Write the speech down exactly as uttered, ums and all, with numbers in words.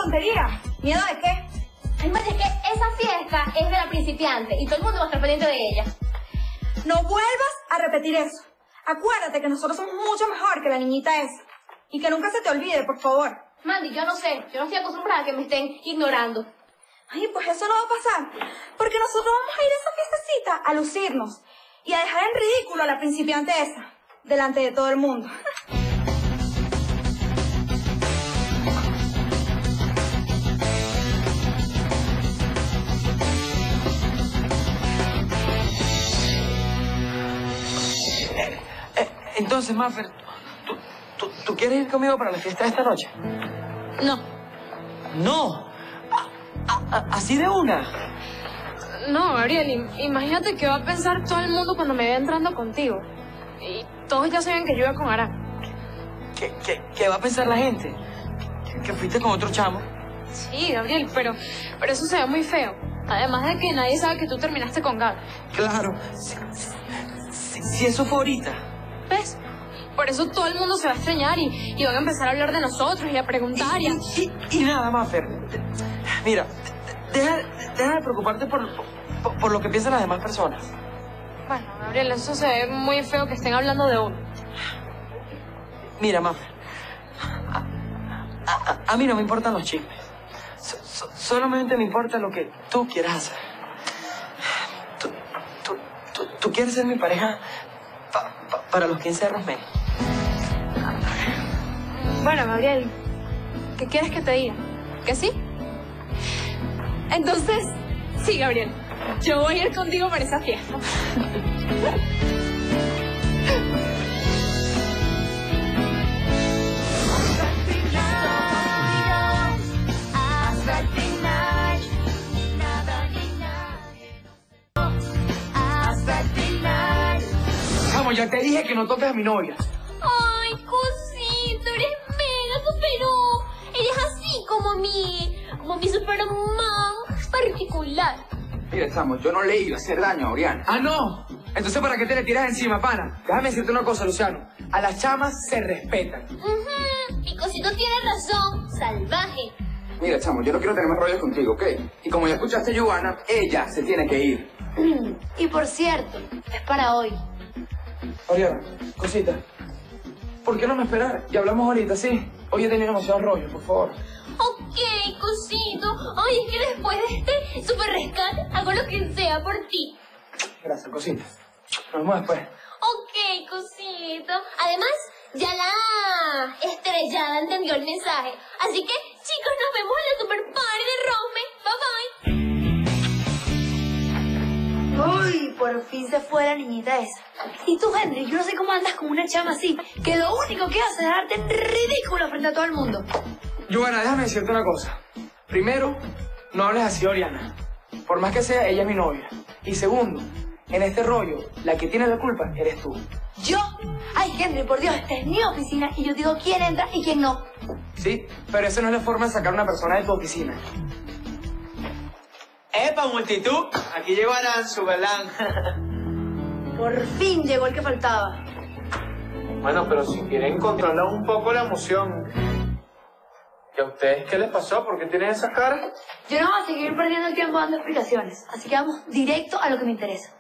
tontería. ¿Miedo de qué? Ay, Marcia, es que esa fiesta es de la principiante y todo el mundo va a estar pendiente de ella. No vuelvas a repetir eso. Acuérdate que nosotros somos mucho mejor que la niñita esa. Y que nunca se te olvide, por favor. Mandy, yo no sé. Yo no estoy acostumbrada a que me estén ignorando. Ay, pues eso no va a pasar. Porque nosotros vamos a ir a esa fiestecita a lucirnos. Y a dejar en ridículo a la principiante esa. Delante de todo el mundo. Entonces, Maffer, ¿tú, tú, ¿tú quieres ir conmigo para la fiesta de esta noche? No. ¡No! A, a, ¿Así de una? No, Gabriel, imagínate qué va a pensar todo el mundo cuando me vea entrando contigo. Y todos ya saben que yo iba con Aran. ¿Qué, qué, qué va a pensar la gente? ¿Que, que fuiste con otro chamo? Sí, Gabriel, pero, pero eso se ve muy feo. Además de que nadie sabe que tú terminaste con Gab. Claro. Si, si, si eso fue ahorita. ¿Ves? Por eso todo el mundo se va a extrañar y, y van a empezar a hablar de nosotros y a preguntar y... Y, y, y, y nada, Maffer. Mira, deja, deja de preocuparte por, por, por lo que piensan las demás personas. Bueno, Gabriel, eso se ve muy feo que estén hablando de uno. Mira, Maffer, a, a, a, a mí no me importan los chismes. So, so, solamente me importa lo que tú quieras hacer. Tú, tú, tú, tú quieres ser mi pareja pa, pa, para los quince de Rosmel. Bueno, Gabriel, ¿qué quieres que te diga? ¿Que sí? Entonces, sí, Gabriel, yo voy a ir contigo para esa fiesta. Vamos, ya te dije que no toques a mi novia. Ay, cosito, eres mega superó. Eres así como mi, como mi superman particular. Mira, chamo, yo no le iba a hacer daño a Oriana. ¡Ah, no! Entonces, ¿para qué te le tiras encima, pana? Déjame decirte una cosa, Luciano. A las chamas se respetan. Uh-huh. Y cosito tiene razón, salvaje. Mira, chamo, yo no quiero tener más rollos contigo, ¿ok? Y como ya escuchaste a Giovanna, ella se tiene que ir. Y por cierto, es para hoy. Oriana, cosita. ¿Por qué no me esperar? Y hablamos ahorita, ¿sí? Hoy he tenido demasiado rollo, por favor. Ok, cosito. Ay, es que después de este super rescate, hago lo que sea por ti. Gracias, cosita. Nos vemos después. Ok, cosito. Además, ya la estrellada entendió el mensaje. Así que, chicos, nos vemos en la super party de Rome. Bye, bye. Uy, por fin se fue la niñita esa. Y tú, Henry, yo no sé cómo andas con una chama así, que lo único que hace es darte en ridículo frente a todo el mundo. Giovanna, déjame decirte una cosa. Primero, no hables así, Oriana. Por más que sea, ella es mi novia. Y segundo, en este rollo, la que tiene la culpa eres tú. ¿Yo? Ay, Henry, por Dios, esta es mi oficina y yo digo quién entra y quién no. Sí, pero esa no es la forma de sacar a una persona de tu oficina. ¡Epa, multitud! Aquí llegó Aran, su galán. Por fin llegó el que faltaba. Bueno, pero si quieren controlar un poco la emoción. ¿Y a ustedes qué les pasó? ¿Por qué tienen esas caras? Yo no voy a seguir perdiendo el tiempo dando explicaciones, así que vamos directo a lo que me interesa.